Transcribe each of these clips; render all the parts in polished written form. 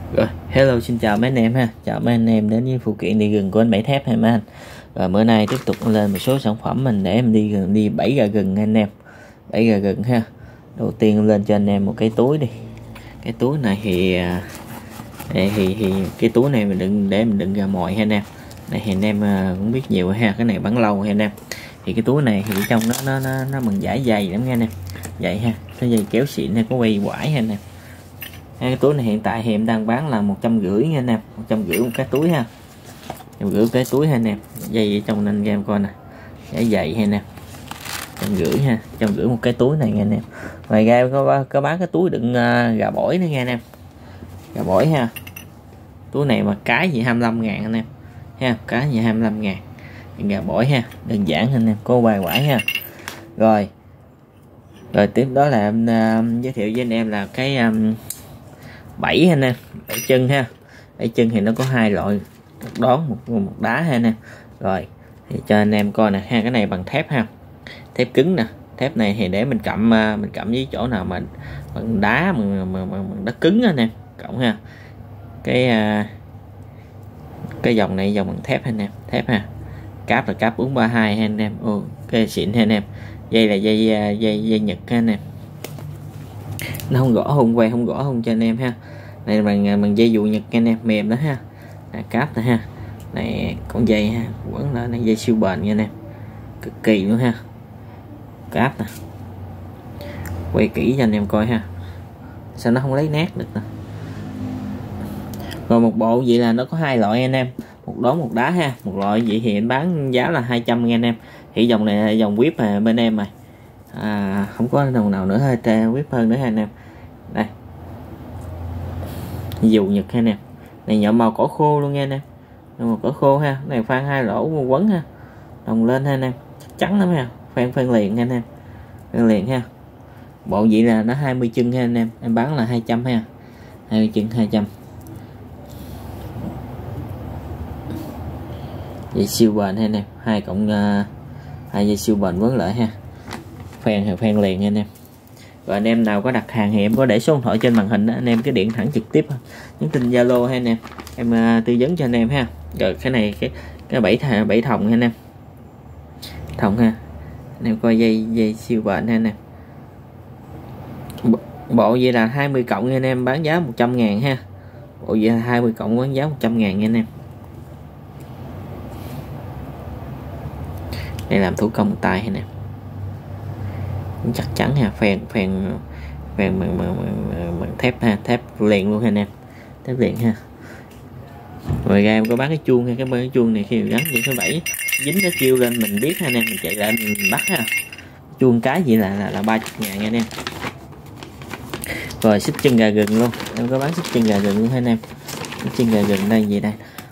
Rồi, hello, xin chào mấy anh em ha. Chào mấy anh em đến với phụ kiện đi rừng của anh Bảy Thép ha mấy anh. Và bữa nay tiếp tục lên một số sản phẩm mình để em đi bẫy gà rừng anh em. Bẫy gà rừng ha. Đầu tiên lên cho anh em một cái túi đi. Cái túi này thì cái túi này mình đựng để mình đựng gà mồi ha anh em. Này thì anh em cũng biết nhiều ha, cái này bán lâu ha anh em. Thì cái túi này thì trong nó bằng vải dày lắm nha anh em. Vậy ha, cái dây kéo xịn hay có quay quải ha anh em. Cái túi này hiện tại thì em đang bán là 150 nha anh em, 150 một cái túi ha, 150 cái túi ha anh em. Dây ở trong anh em coi nè, dây dày ha anh em, 150 ha, 150 một cái túi này nha anh em. Ngoài ra có bán cái túi đựng gà bổi nữa nha anh em, gà bổi ha. Túi này mà cái gì 25.000 anh em ha, cái gì 25.000 gà bổi ha, đơn giản anh em, có bài quải ha. Rồi tiếp đó là em giới thiệu với anh em là cái bẫy anh em, bẫy chân ha. Bẫy chân thì nó có hai loại, một đón một đá ha anh em. Rồi thì cho anh em coi nè ha, cái này bằng thép ha, thép cứng nè. Thép này thì để mình cặm với chỗ nào mình bằng đá bằng đất cứng anh em cộng ha. Cái dòng này dòng bằng thép anh em, thép ha. Cáp là cáp 432 ha anh em. Cái xịn ha anh em. Dây là dây Nhật ha anh em, nó không gõ không quay, không gõ không cho anh em ha. Này bằng dây dụ Nhật anh em, mềm đó ha. Cáp nữa ha. Này con dây ha, vẫn là này dây siêu bền nha anh em, cực kỳ luôn ha. Cáp nè, quay kỹ cho anh em coi ha, sao nó không lấy nét được nè. Rồi một bộ vậy là nó có hai loại anh em, một đón một đá ha. Một loại vậy thì anh bán giá là 200 nha anh em. Thì dòng này là dòng whip bên em rồi, không có đồng nào nữa hơi whip hơn nữa ha anh em. Đây dù Nhật ha anh em, này nhựa màu cỏ khô luôn nha anh em, màu cỏ khô ha. Này phan hai lỗ quấn ha, đồng lên ha anh em, trắng lắm ha, phan liền ha anh em, phan liền ha. Bộ vậy là nó 20 chân ha anh em bán là 200 ha, 20 chân 200. Dây siêu bền ha anh em, hai dây siêu bền quấn lại ha, phan liền nha anh em. Và anh em nào có đặt hàng thì em có để số điện thoại trên màn hình đó, anh em cứ điện thẳng trực tiếp, nhắn tin Zalo ha anh em tư vấn cho anh em ha. Rồi cái này cái bẫy thòng ha anh em, thòng ha anh em coi, dây siêu bền ha anh em. Bộ vậy là 20 cộng nha anh em, bán giá 100.000 ha. Bộ vậy là 20 cộng bán giá 100.000 nha anh em. Đây làm thủ công tay ha nè, chắc chắn ha, phèn bằng thép ha, thép liền luôn ha anh em, thép liền ha. Ngoài ra em có bán cái chuông ha, cái chuông này khi gắn những cái bẫy dính nó kêu lên mình biết ha anh em, mình chạy lại mình bắt ha. Chuông cái gì là 30.000 nha anh em. Rồi xích chân gà rừng luôn, em có bán xích chân gà rừng luôn ha anh em. Xích chân gà rừng đây gì đây,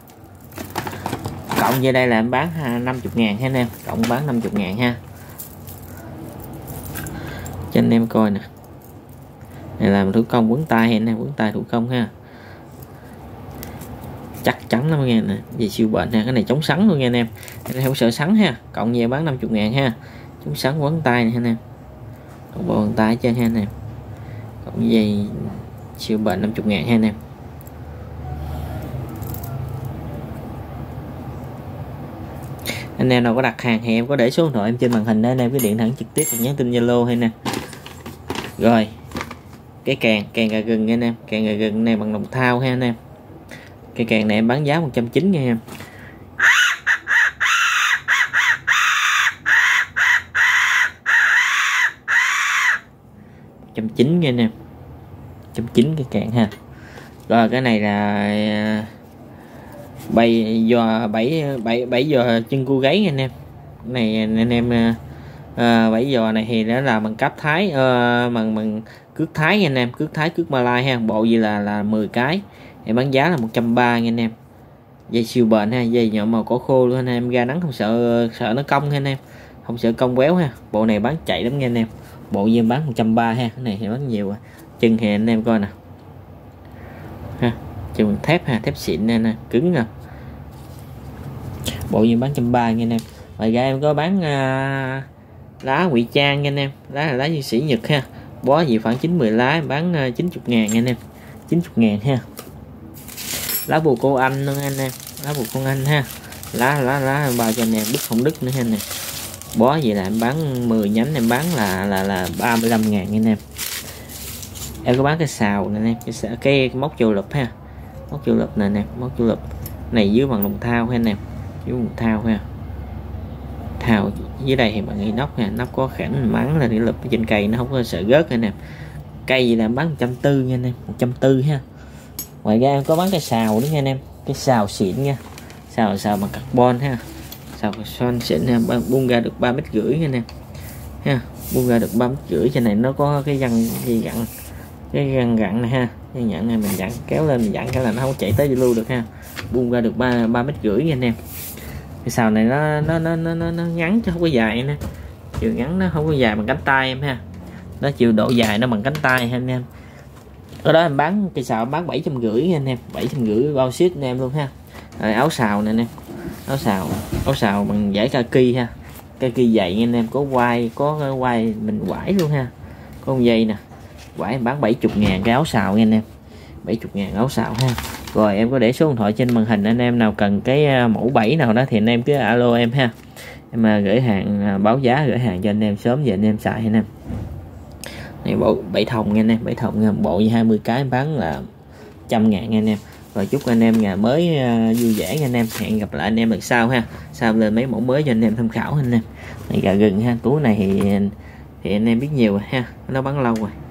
cộng về đây là em bán 50.000 ha anh em, cộng bán 50.000 ha, cho anh em coi nè. Này làm thủ công quấn tay ha anh em, quấn tay thủ công ha, chắc chắn lắm nghe nè, về siêu bền ha. Cái này chống sắn luôn nha anh em, anh em không sợ sắn ha. Cộng về bán 50.000 ha, chống sắn quấn tay này ha anh em, cộng bộ quấn tay trên ha anh em, cộng dây siêu bền 50.000 ha anh em. Anh em nào có đặt hàng thì em có để số điện thoại em trên màn hình đó, anh em cứ điện thẳng trực tiếp hoặc nhắn tin Zalo hay nè. Rồi cái càng gà rừng nha anh em, càng gà rừng này bằng đồng thau ha anh em. Cái càng này em bán giá 190 nha em. 190 nha anh em, 190 cái càng ha. Rồi cái này là bẫy giò chân cua gáy anh em. Này anh em bẫy giò này thì nó là bằng cáp Thái, bằng cước Thái nha anh em, cước Thái, cước Malai ha. Bộ gì là 10 cái thì bán giá là 130 nha anh em. Dây siêu bền ha, dây nhọn màu cỏ khô luôn anh em, ra nắng không sợ nó cong ha anh em, không sợ cong quéo ha. Bộ này bán chạy lắm nha anh em. Bộ gì bán 130 ha, cái này thì bán nhiều rồi. Chân thì anh em coi nè ha, chân thép ha, thép xịn nè, cứng nè. Bộ gì bán 130 nha anh em. Ngoài ra em có bán lá ngụy trang nha anh em, lá như sĩ Nhật ha, bó gì khoảng 90 lá bán 90.000 nha anh em, 90.000 ha. lá bùa cô anh luôn anh em, lá bùa con anh ha, lá bao cho anh em đứt không đứt nữa anh em. Bó vậy là em bán 10 nhánh, em bán là 35.000 anh em. Em có bán cái sào này anh em, cái móc chu lụp ha, móc chu lụp này nè, móc chu lụp này dưới bằng đồng thau ha anh em, dưới đồng thau ha, thau dưới đây thì bạn nghĩ nóc nha, nóc có khảm mắng là cái lụp trên cây nó không có sợ rớt anh em. Cây gì là em bán 140 nha anh em, 140 ha. Ngoài ra em có bán cái sào nữa nha anh em, cái sào xịn nha, sào bằng carbon ha, sào son xịn ha, buông ra được 3,5 mét nha anh em ha, buông ra được 3,5 mét. Trên này nó có cái găng gì gặn, cái găng gặn này ha, cái nhận này mình dặn kéo lên, mình dặn cái là nó không chạy tới lưu được ha, buông ra được 3,5 mét nha anh em. Cái sào này nó ngắn chứ không có dài nè, chiều ngắn nó không có dài bằng cánh tay em ha, nó chiều độ dài nó bằng cánh tay ha anh em. Ở đó em bán cây sào bán 750 anh em, 750 bao ship anh em luôn ha. Rồi áo sào nè anh em, áo sào bằng vải kaki ha, kaki dày anh em, có quai mình quải luôn ha, có con dây nè, quải em bán 70.000 cái áo sào nha anh em, 70.000 áo sào ha. Rồi em có để số điện thoại trên màn hình, anh em nào cần cái mẫu bẫy nào đó thì anh em cứ alo em ha, em gửi hàng, báo giá gửi hàng cho anh em sớm về anh em xài anh em. Này bộ 7 thòng nha anh em, 7 thòng bộ như 20 cái bán là 100.000 nha anh em. Rồi chúc anh em ngày mới vui vẻ nha anh em, hẹn gặp lại anh em lần sau ha, sau lên mấy mẫu mới cho anh em tham khảo anh em. Này gà rừng ha, túi này thì anh em biết nhiều rồi ha, nó bán lâu rồi.